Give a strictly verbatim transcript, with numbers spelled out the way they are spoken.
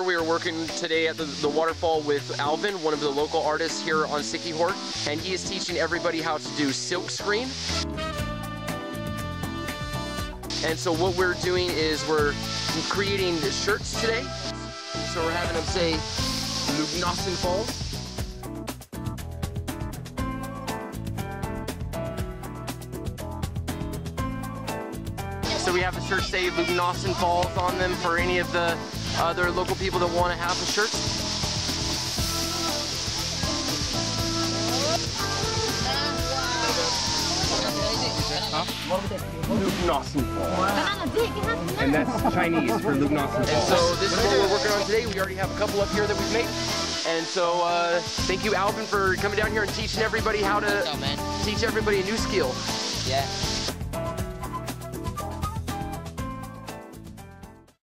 Trevor. We are working today at the, the waterfall with Alvin, one of the local artists here on Sickihort, and he is teaching everybody how to do silkscreen. And so what we're doing is we're creating the shirts today. So we're having them say Lugnassen Falls. So we have the shirts say Lugnassen Falls on them for any of the other local people that want to have the shirts. Lugnassen Falls. And that's Chinese for Lugnassen Falls. And so this is what we're working on today. We already have a couple up here that we've made. And so uh, thank you, Alvin, for coming down here and teaching everybody how to What's up, man? teach everybody a new skill. Yeah.